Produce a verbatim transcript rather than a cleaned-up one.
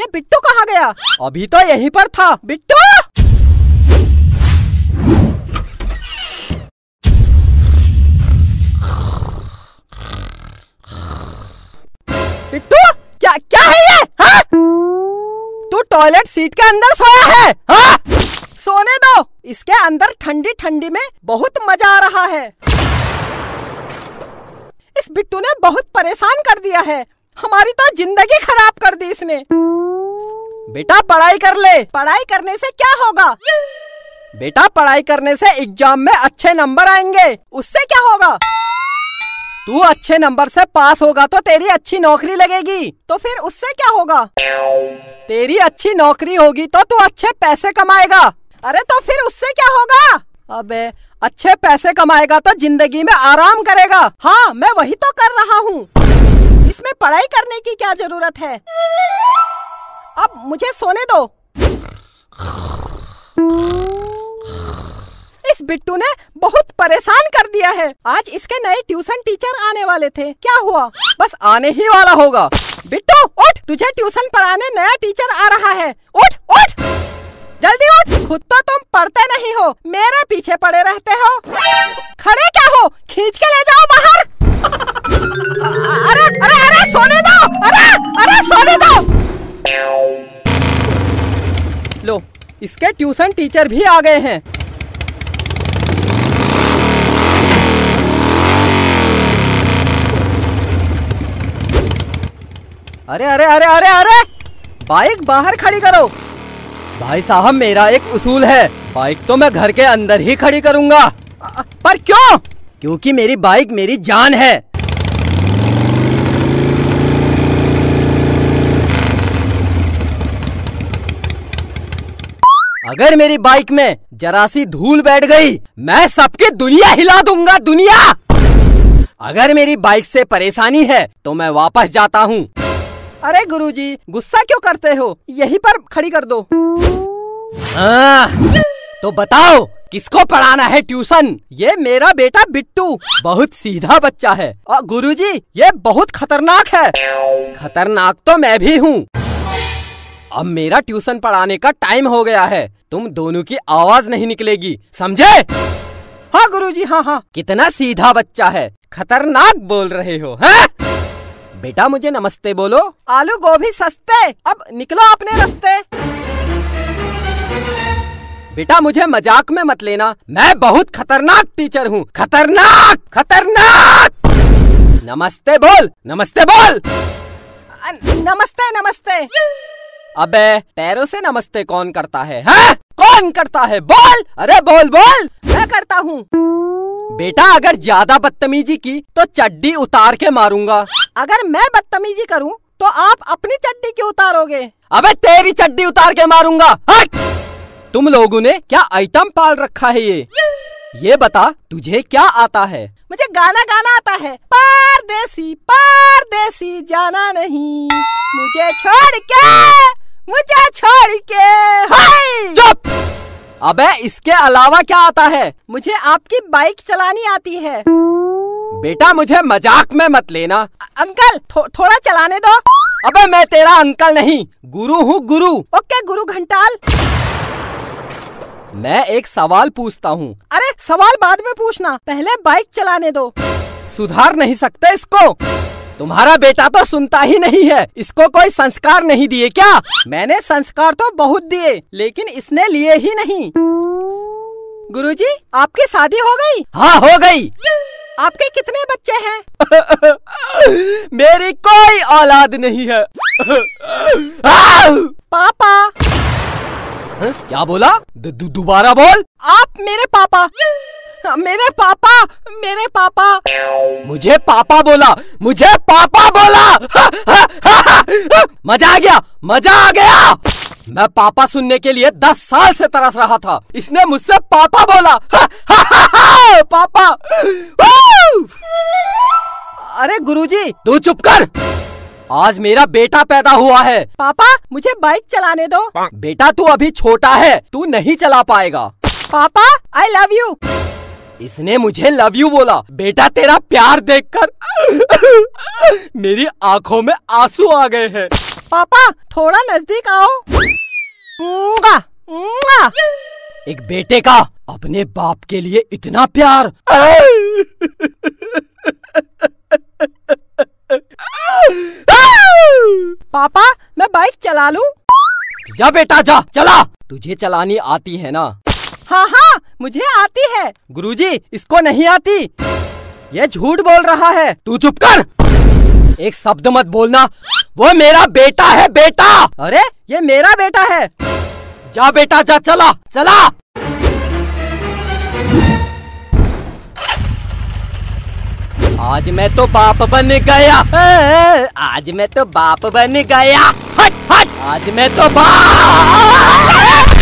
ये बिट्टू कहाँ गया? अभी तो यहीं पर था। बिट्टू! बिट्टू, क्या क्या है ये? हाँ? तू टॉयलेट सीट के अंदर सोया है? हाँ? सोने दो, इसके अंदर ठंडी ठंडी में बहुत मजा आ रहा है। इस बिट्टू ने बहुत परेशान कर दिया है, हमारी तो जिंदगी खराब कर दी इसने। बेटा पढ़ाई कर ले। पढ़ाई करने से क्या होगा? बेटा पढ़ाई करने से एग्जाम में अच्छे नंबर आएंगे, उससे क्या होगा? तू अच्छे नंबर से पास होगा तो तेरी अच्छी नौकरी लगेगी, तो फिर उससे क्या होगा? तेरी अच्छी नौकरी होगी तो तू अच्छे पैसे कमाएगा। अरे तो फिर उससे क्या होगा? अबे अच्छे पैसे कमाएगा तो जिंदगी में आराम करेगा। हाँ, मैं वही तो कर रहा हूँ। इसमें पढ़ाई करने की क्या जरूरत है? अब मुझे सोने दो। इस बिट्टू ने बहुत परेशान कर दिया है। आज इसके नए ट्यूशन टीचर आने वाले थे, क्या हुआ? बस आने ही वाला होगा। बिट्टू उठ, तुझे ट्यूशन पढ़ाने नया टीचर आ रहा है। उठ उठ, जल्दी उठ। खुद तो तुम पढ़ते नहीं हो, मेरे पीछे पड़े रहते हो। खड़े क्या हो? खींच के ले जाओ बाहर। अरे अरे अरे सोने दो। अरे अरे सोने दो। लो, इसके ट्यूशन टीचर भी आ गए हैं। अरे अरे अरे अरे अरे बाइक बाहर खड़ी करो। भाई साहब, मेरा एक उसूल है, बाइक तो मैं घर के अंदर ही खड़ी करूंगा। पर क्यों? क्योंकि मेरी बाइक मेरी जान है। अगर मेरी बाइक में जरा सी धूल बैठ गई, मैं सबकी दुनिया हिला दूंगा, दुनिया। अगर मेरी बाइक से परेशानी है तो मैं वापस जाता हूँ। अरे गुरुजी, गुस्सा क्यों करते हो? यहीं पर खड़ी कर दो। आ, तो बताओ किसको पढ़ाना है ट्यूशन? ये मेरा बेटा बिट्टू बहुत सीधा बच्चा है। और गुरुजी, ये बहुत खतरनाक है। खतरनाक तो मैं भी हूँ। अब मेरा ट्यूशन पढ़ाने का टाइम हो गया है, तुम दोनों की आवाज नहीं निकलेगी, समझे? हाँ गुरुजी, हाँ हाँ। कितना सीधा बच्चा है, खतरनाक बोल रहे हो हैं? बेटा मुझे नमस्ते बोलो। आलू गोभी सस्ते, अब निकलो अपने रास्ते। बेटा मुझे मजाक में मत लेना, मैं बहुत खतरनाक टीचर हूँ। खतरनाक खतरनाक। नमस्ते बोल, नमस्ते बोल। नमस्ते नमस्ते। अबे पैरों से नमस्ते कौन करता है? हैं? कौन करता है? बोल, अरे बोल बोल। मैं करता हूँ। बेटा अगर ज्यादा बदतमीजी की तो चड्डी उतार के मारूंगा। अगर मैं बदतमीजी करूं तो आप अपनी चड्डी क्यों उतारोगे? अबे तेरी चड्डी उतार के मारूंगा। हट! तुम लोगों ने क्या आइटम पाल रखा है ये? ये बता तुझे क्या आता है? मुझे गाना गाना आता है। परदेसी परदेसी जाना नहीं, मुझे छोड़ के, मुझे छोड़ के। हाय! चुप! अबे इसके अलावा क्या आता है? मुझे आपकी बाइक चलानी आती है। बेटा मुझे मजाक में मत लेना। अंकल थो, थोड़ा चलाने दो। अबे मैं तेरा अंकल नहीं, गुरु हूँ, गुरु। ओके गुरु घंटाल। मैं एक सवाल पूछता हूँ। अरे सवाल बाद में पूछना, पहले बाइक चलाने दो। सुधार नहीं सकते इसको? तुम्हारा बेटा तो सुनता ही नहीं है, इसको कोई संस्कार नहीं दिए क्या? मैंने संस्कार तो बहुत दिए, लेकिन इसने लिए ही नहीं। गुरुजी, आपकी शादी हो गई? हाँ हो गई। आपके कितने बच्चे हैं? मेरी कोई औलाद नहीं है। पापा। हा? क्या बोला? दोबारा बोल। आप मेरे पापा। मेरे पापा, मेरे पापा। मुझे पापा बोला, मुझे पापा बोला। मजा आ गया, मजा आ गया। मैं पापा सुनने के लिए दस साल से तरस रहा था, इसने मुझसे पापा बोला। पापा। अरे गुरुजी, तू चुप कर। आज मेरा बेटा पैदा हुआ है। पापा मुझे बाइक चलाने दो। बेटा तू अभी छोटा है, तू नहीं चला पाएगा। पापा आई लव यू। इसने मुझे लव यू बोला। बेटा तेरा प्यार देखकर मेरी आंखों में आंसू आ गए हैं। पापा थोड़ा नजदीक आओ। मुआ, मुआ। एक बेटे का अपने बाप के लिए इतना प्यार। पापा मैं बाइक चला लूं? जा बेटा जा, चला। तुझे चलानी आती है ना? हाँ हाँ मुझे आती है। गुरुजी इसको नहीं आती, ये झूठ बोल रहा है। तू चुप कर, एक शब्द मत बोलना। वो मेरा बेटा है, बेटा। अरे ये मेरा बेटा है। जा बेटा जा, चला चला। आज मैं तो बाप बन गया, आज मैं तो बाप बन गया। हट हट, आज मैं तो बाप